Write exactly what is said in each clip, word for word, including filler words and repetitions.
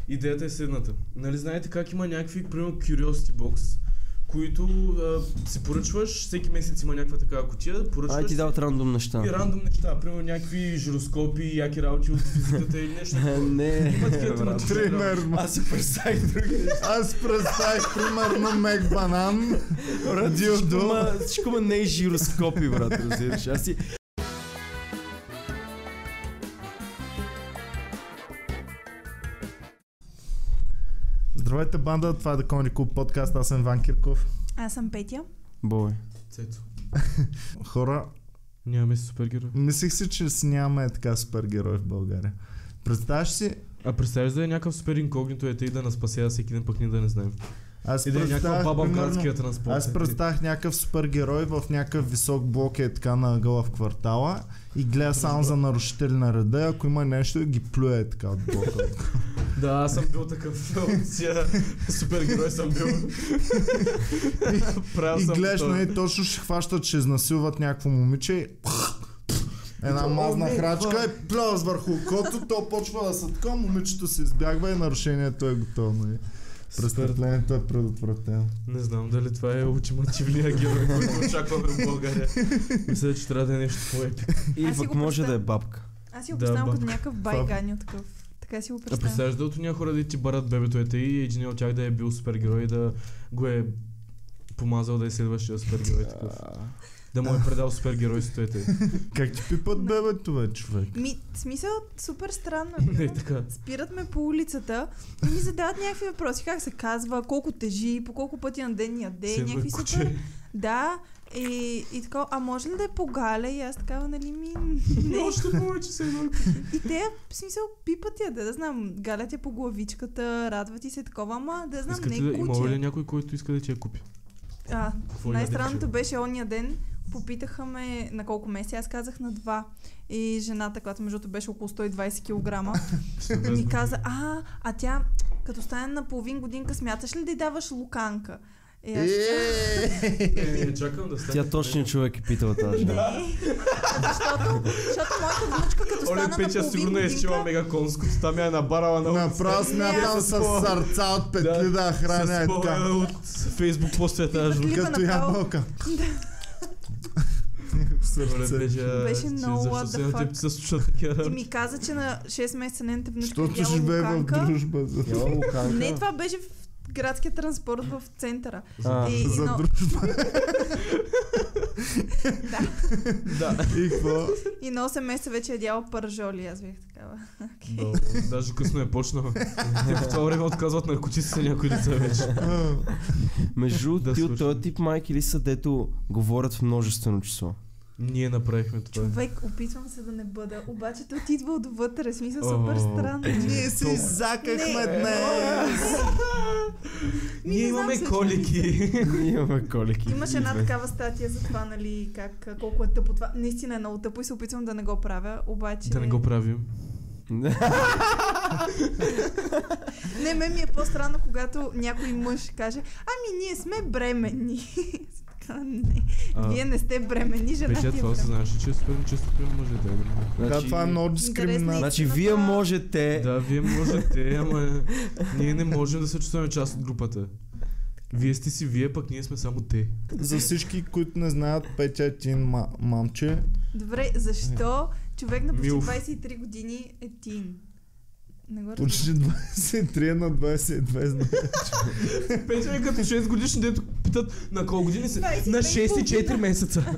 идеята е следната. Нали знаете как има някакви, примерно, Curiosity Box, които а, си поръчваш, всеки месец има някаква такава кутия, поръчваш... Ай, ти дават рандом неща. И рандом неща, примерно някакви жироскопи, яки работи от физиката или нещо. Не, има такива брат. Примерно. Аз си представих други неща. Аз представих примерно Мек Банан, Дилдо. Всичко ма не е жироскопи, брат, разбираш. Аз си... Здравейте, банда, това е The Comedy Club подкаст, аз съм Иван Кирков. Аз съм Петя. Бой. Цецо. Хора, Нямаме си супергерой. мислих си, че си нямаме така супергерой в България. Представяш си... А представяш да е някакъв супер инкогнито ете и да нас спасява всеки ден, пък ние да не знаем. Аз И да е някаква представях, баба в примерно, градския транспорт. аз представях някакъв супергерой в някакъв висок блок е така на ъгъла в квартала и гледа само за нарушители на реда, ако има нещо ги плюе така от блока. Да, аз съм бил такъв от тия супергерой съм бил. И гледаш, нали, точно ще хващат, ще изнасилват някакво момиче и една мазна храчка и плюс върху окото, то почва да са така, момичето се избягва и нарушението е готово. Нали. Престъплението е предотвратено. Не знам дали това е ултимативния герой, който очакваме в България. Мисля, че трябва да е нещо по-епик. Или Аз си пък го може представя- да е бабка. Аз си го Да, представям като бабка. някакъв байганю такъв. Така си го А представям. представяш да от някои хора да ти барат бебето ете и един от тях да е бил супергерой и да го е помазал да е следващия супергерой такъв. Да му е предал супергеройството ете. Как ти пипат бебето, бе, човек? Ми, смисъл, супер странно. Не е така. Спират ме по улицата и ми задават някакви въпроси. Как се казва, колко тежи, по колко пъти на ден яде, Седва някакви куче. супер... Да, и, и така, а може ли да е по галя? И аз такава, нали ми... Не. Още повече се едно. И те, в смисъл, пипат я, да, да знам, галят я по главичката, радват и се такова, ама да знам, Искате не да е има ли куче. някой, който иска да ти я купи? А, Какво най-странното ядеш? беше ония ден, попитаха на колко месеца, аз казах на два. И жената, която между другото беше около сто и двайсет килограма, ми каза, а, а тя, като стане на половин годинка, смяташ ли да й даваш луканка? И аз Не, не, чакам да стане. Тя точно човек е питала тази жена. не, защото, защото моята внучка, като стана Оле, на Петя половин сигурно е изчела годинка, мега конско, там я е набарала на Направо смятам Не, с сърца от петли да храня е с така. по- от Фейсбук постове тази жена. Клипа Като направо. ябълка. Оле, Сърце. Петя, Беше че много защо what се the на теб fuck. се случват такива и работи? ми каза, че на шест месеца нейната внучка Защото яла живее в луканка. дружба. За, Яла луканка. Не, това беше в градския транспорт в центъра. А, И, и, за но, дружба. да. Да. И какво? И на осем месеца вече е дяла пържоли, аз бях такава. Долу. Даже късно е почнал. Те по това време отказват наркотици се някои деца вече. А, Между Да ти от свършим. този тип майки ли са, дето говорят в множествено число? Ние направихме това. Човек, опитвам се да не бъда, обаче той ти идва отвътре, смисъл О, супер странно. Ние се изакахме Не. днес. Ми, Ние не знам имаме всичко. колики. Ние имаме колики. Имаше една такава статия за това, нали, как, колко е тъпо това. Наистина е много тъпо и се опитвам да не го правя, обаче... Да не го правим. Не, мен ми е по-странно, когато някой мъж каже, ами ние сме бременни. Така, не. А, Вие не сте бременни, жена Петя, ти е това се бременна. знаеш, че е супер често при мъжете. Да, Да, това е много дискриминация. Значи вие можете... да, вие можете, ама ние не можем да се чувстваме част от групата. Вие сте си вие, пък ние сме само те. За всички, които не знаят, Петя е тин ма- мамче. Добре, защо човек на почти Милф. двайсет и три години е тин? Не го Почти двайсет и три на двайсет и две знаеш. Петя е като шест годишни, дето питат на колко години си? двайсет и две На и шест и четири половина. месеца.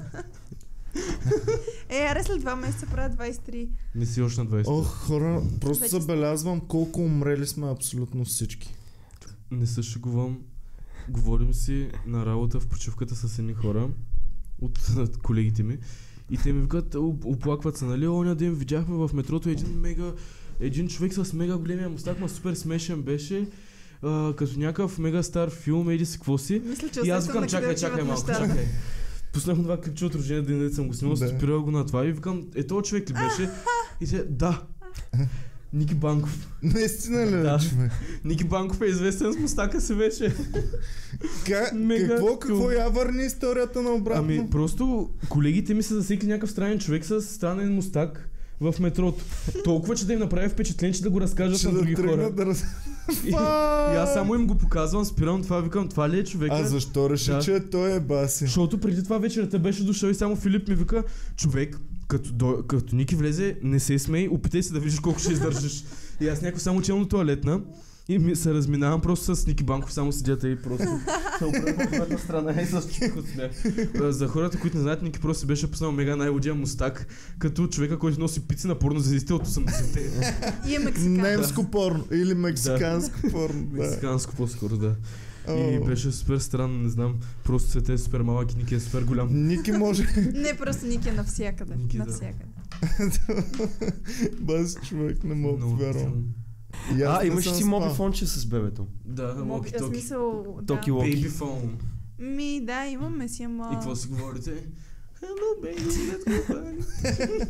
Е, аре след два месеца правя двайсет и три. Не си още на двайсет. Ох, хора, просто Вече- забелязвам колко умрели сме абсолютно всички. Не се шегувам. Говорим си на работа в почивката с едни хора от колегите ми и те ми викат, оп- оплакват се, нали, оня ден видяхме в метрото един мега, един човек с мега големия мустак, ма супер смешен беше, а, като някакъв мега стар филм, еди си какво си. Мисля, че И аз усещам викам, на чакай, къде чакай отиват малко, нещата. чакай. Пуснах му това клипче от рождения ден, дето съм го снимал, Да. стопирал го на това и викам, е този човек ли беше? И те, да. Ники Банков. Наистина ли, Да. да. човек? Ники Банков е известен с мустака си вече. Ка, Мега какво, кул. какво я върни историята на обратно? Ами просто колегите ми са засекли някакъв странен човек с странен мустак в метрото. Толкова, че да им направи впечатление, че да го разкажат Ще на да други тръгна хора. да раз... И, и аз само им го показвам, спирам това, викам, това ли е човека? А защо реши, Да. че той е баси? Защото преди това вечерта беше дошъл и само Филип ми вика, човек, като, до, като Ники влезе, не се смей, опитай се да видиш колко ще издържиш. И аз някой само челно тоалетна и ми се разминавам просто с Ники Банков, само седята и просто се оправям от едната страна и с чух от смях. За хората, които не знаят, Ники просто си беше пуснал мега най-лудия мустак, като човека, който носи пици на порнозвездите от осемдесетте. И е мексикан. Немско порно или мексиканско порно. Да. Мексиканско по-скоро, да. И О, беше супер странно, не знам, просто свет е супер малък и Ники е супер голям. Ники може... Не, просто Ники е навсякъде. Ники, да. навсякъде. Баси човек, не мога да Много повярвам. странно. И аз А, не имаш съм си спал. мобифонче с бебето. Да, Моби, локи в токи. смисъл, Токи да. локи. Baby phone. Ми, да, имаме си, ама... И какво си говорите? Hello baby, let's go back.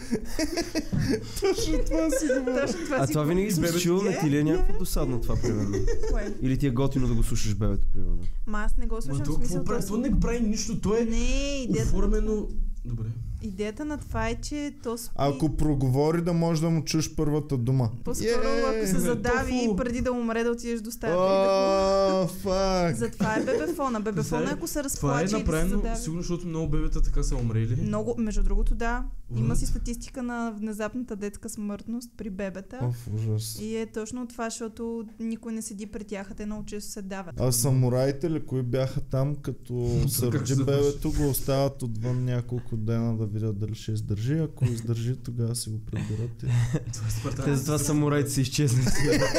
Точно това си говоря. Точно това А си това винаги съм бебето. се чул, не ти ли е някакво досадно това, примерно? Кое? Или ти е готино да го слушаш бебето, примерно? Ма аз не го Ма слушам, то в смисъл какво прави? то... То не прави нищо, то е Не, идеята, оформено... Добре. идеята на това е, че то спи... Ако проговори, да можеш да му чуеш първата дума. По-скоро, Е, ако се задави, тофу. преди да умре, да отидеш до стаята и да... О, фак. Затова е бебефона. Бебефона, Знаеш, ако се Това е разплаче и да се направено, задави. сигурно, защото много бебета така са умрели. Много, между другото, да. Има What? си статистика на внезапната детска смъртност при бебета. Оф, ужас. И е точно това, защото никой не седи пред тях, а те много често се давят. А самураите ли, кои бяха там, като Как сърджи се бебето, го оставят отвън няколко дена да видят дали ще издържи. Ако издържи, тогава си го прибират. И... Това е Спартан. Те затова самураите са изчезнали.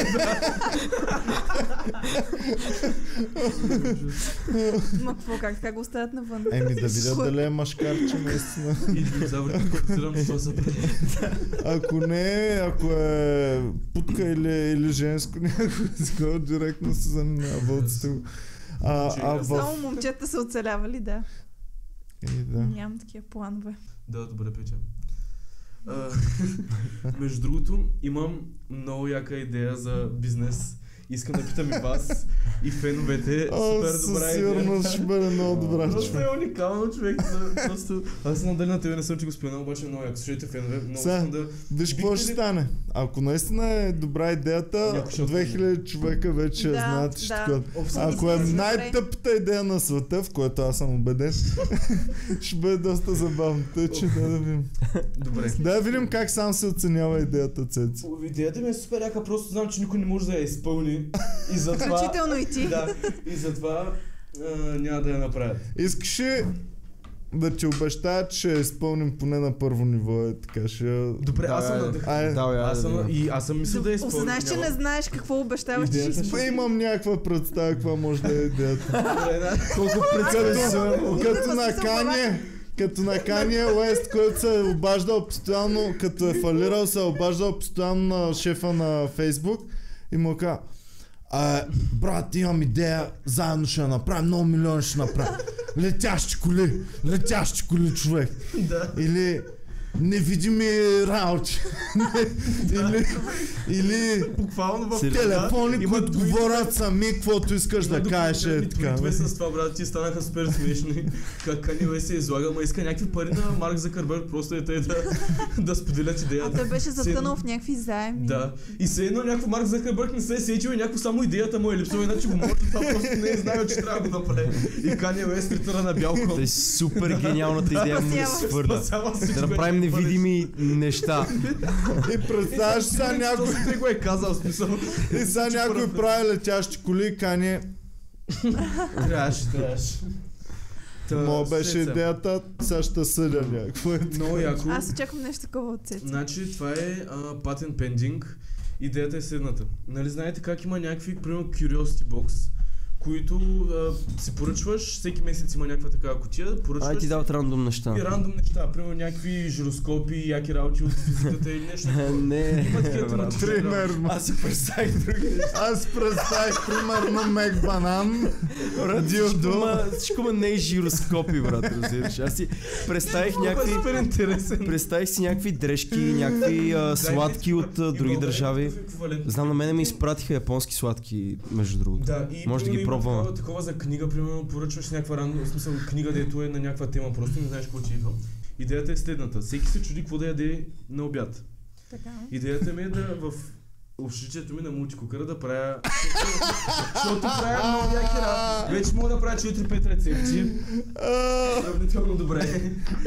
Ма какво, как така го оставят навън? Еми да видят дали е машкарче наистина. И динозаврите, подозирам, че това са бебета. Ако не, ако е путка или, или женско, някой такова директно се занимава вълците го. А, а в... Само момчета са оцелявали, да. И, да. Нямам такива планове. Да, добре, Петя. А, между другото, имам много яка идея за бизнес. Искам да питам и вас, и феновете. О, Супер със добра сигурност идея. ще бъде много добра, Просто човек. е уникално, човек. за- Просто... Аз не знам дали на тебе не съм, че го споменал, обаче е много яко. Слушайте, фенове, много Сега, искам да... Виж какво Бихте ще ли- стане. Ако наистина е добра идеята, Някой ще две хиляди човека вече Да, знаят, че да. така. Ако е Добре. най-тъпата идея на света, в което аз съм убеден, ще бъде доста забавно. Тъй, че да, да видим. Добре. Да видим как сам се оценява идеята, Цеци. Идеята ми е супер яка, просто знам, че никой не може да я изпълни. И затова... Включително и ти. Да, и затова а, няма да я направят. Искаш ли да ти обещая, че ще я изпълним поне на първо ниво, е така ще... Добре, аз съм Да, надъхан. Ай, Да, бе, Аз да, съм, да. и аз съм мислил да я изпълня. Осъзнаш, че няма- не знаеш какво обещаваш, че ще Идеята ще- изпълниш. имам някаква представа каква може да е идеята. Добре, да. Колко Като, предсказуемо. като Аз на съм Кanye, като на Kanye Уест, който се е обаждал постоянно, като е фалирал, се е обаждал постоянно на шефа на Фейсбук и му каза: а, брат, имам идея, заедно ще я направим, много милиони ще направим. Летящи коли, летящи коли, човек. Да. Или невидими раучи. или, или Буквално в телефони, има които твои- говорят сами, каквото искаш има да кажеш, е допълнителни така. твитове с това, брат, ти станаха супер смешни. Как Кани Уест се излага, ма иска някакви пари на Марк Закърбърг, просто е те да, да споделят А идеята. той беше Все затънал едно- в някакви заеми. Да. И все едно някакво Марк Закърбърг не се е сечил и някакво само идеята му е липсва, иначе го може, това просто не е знаел, че трябва да го направи. И Кани Уест ритъра на бял кон. Та е супер гениалната идея му да Спасява. се хвърля. Спасява всичко, Да направим което невидими неща. И представяш сега някой, Точно той го е казал, в смисъл. и сега някой прави летящи коли, Кани. Трябваше, трябваше. Та, Моя беше слушайте, идеята, сега ще съдя някакво. е така. Много яко. Аз очаквам нещо такова от Цеци. Значи това е патент пендинг. Идеята е следната. Нали знаете как има някакви, примерно, curiosity box, които а, си поръчваш, всеки месец има някаква такава кутия, поръчваш Ай ти дават рандом неща. и рандом неща, примерно някакви жироскопи, яки работи от физиката или нещо. Не, Има такива брат. тематични работи. Примерно. Аз си представих други неща. Аз представих примерно Мек Банан, Брат, всичко Дилдо. ма- Всичко ма не е жироскопи, брат, разбираш. Аз си представих някакви... Супер интересен. Представих си някакви дрежки, някакви а, сладки от а, други държави. Знам, на мене ми изпратиха японски сладки, между другото. Да, и Може да ги примерно има пробваме. Такова, такова за книга, примерно поръчваш някаква рандом, в смисъл книга, дето е на някаква тема, просто не знаеш какво ти идва. Идеята е следната. Всеки се чуди какво да яде на обяд. Така. Идеята ми е да в общичието ми на мултикукъра да правя... Защото правя много яки работи. Вече мога да правя четири-пет рецепти. Сравнително добре.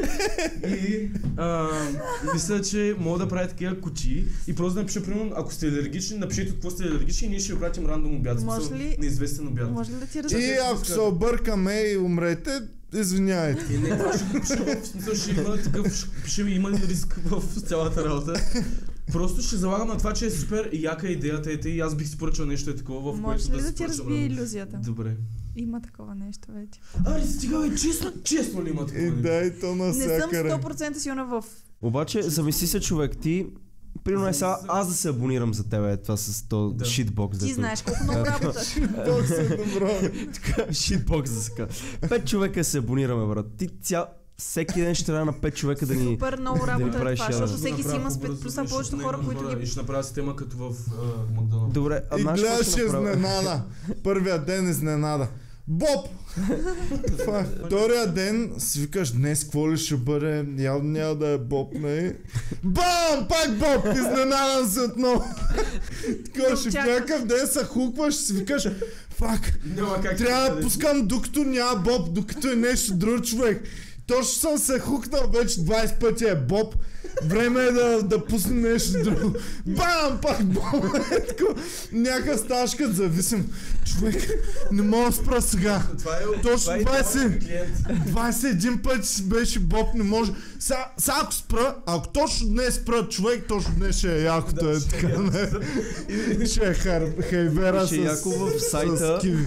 И а, мисля, че мога да правя такива кутии и просто да напиша, примерно, ако сте алергични, напишете от какво сте алергични и ние ще ви пратим рандом обяд. Може ли... Неизвестен обяд. Може ли да ти И разкажа? ако се объркаме и умрете, извиняйте. И не, това ще го пиша в смисъл, ще има такъв, ще има риск в цялата работа. Просто ще залагам на това, че е супер яка идеята е и аз бих си поръчал нещо е такова, в което Може да ли си да ти поръчам разбие рандом. иллюзията? Добре. Има такова нещо вече. Аре, стига бе, честно, честно ли има такова И нещо? дай то Не съм навсякъде. сто процента сигурна в... Обаче, замисли се човек, ти примерно е сега аз да се абонирам за тебе, това с то Да. шитбокс. Ти знаеш колко много работа. Бог се добро. Шитбокс да се казва. Пет човека се абонираме, брат. Ти цял... Всеки ден ще трябва на пет човека да ни... Супер много да ни работа е правиш това, яда. защото всеки си има спет, плюс на повечето хора, които И ги... ще направя система като в uh, Макдоналдс. Добре, а И знаеш какво гледаш ще направя? изненада. Първия ден изненада. Боб! Това е. Втория ден си викаш, днес какво ли ще бъде, явно няма да е Боб, не? Бам! Пак Боб! Изненадан се отново. Такова ще в някакъв ден се хукваш, си викаш, фак, Няма как трябва да пускам докато няма Боб, докато е нещо друг човек. Точно съм се хукнал вече двайсет пъти е Боб. Време е да, да пусне нещо друго. Бам! Пак Боб! Някакъв ставаш като зависим. Човек, не мога да спра сега. Това е, Точно това е двайсет. клиент. двайсет и един пъти си беше Боб, не може. Сега, сега ако спра, ако точно днес спра човек, точно днес ще е якото Да, е ще е така. Не. Ще е хар, хайвера с, Ще е яко в с сайта. киви.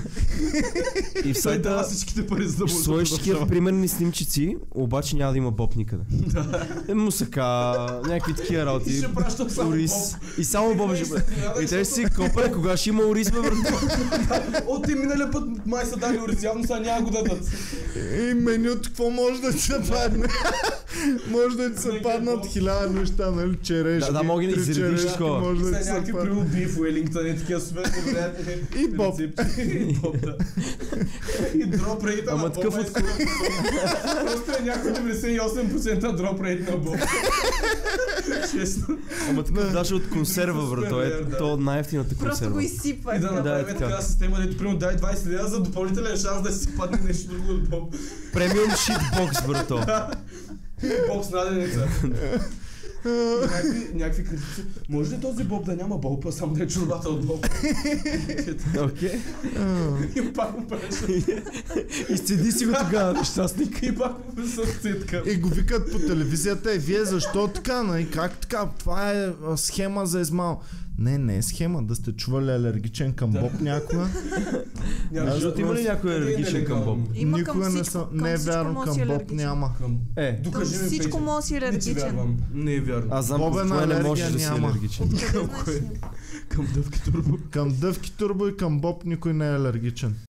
И в Той дава сайта всичките пари за да ще му сложиш да такива продължава. примерни снимчици, обаче няма да има Боб никъде. Е, мусака, някакви такива И работи. ще пращам само Ориз. Боб. И само Боб ще бъде. И те си копа, кога ще има Ориз, бе, брат? О, те миналия път май са дали ориз, явно сега няма го дадат. И менюто, какво може да ти се падне? Може да ти се паднат хиляда неща, нали? Черешки. Да, да, мога да три изредиш черешки, такова. може да Са ти се някакви падне. прямо биф, Уелингтън и такива супер невероятни И Боб. рецепти. И Боб, да. И дроп рейта Ама на такъв Боб е от- просто е някакво деветдесет и осем процента дроп рейт на Боб. Честно. Ама такъв даже от консерва, брат. То е Да. то най-ефтината Просто го консерва. изсипва. И да Да, е направим така. такава система, дето примерно дай двайсет лева за допълнителен шанс да си падне нещо друго от Боб. Премиум шитбокс, брато. Боб с наденица. Някакви, някакви критици. Може ли този Боб да няма Боб, а само да е чорбата от Боб? Окей. И пак му преше. Изцеди си го тогава, нещастник. И пак му с цитка. И го викат по телевизията и вие защо така, нали? Как така? Това е а, схема за измал. Не, не е схема, да сте чували алергичен към Да. Боб някога. Няма Защото има ли някой алергичен към Боб? Има Никога към не всичко, съм, към не е всичко вярно, може да си към Боб алергичен. няма. Към... Е, Към Докажи ми всичко Пейче. може да си Не ти алергичен. вярвам. Не е вярно. аз знам Бобена по кое не алергия можеш да си няма. алергичен. Откъде знаеш? Към дъвки турбо. Към Дъвки Турбо и към Боб никой не е алергичен.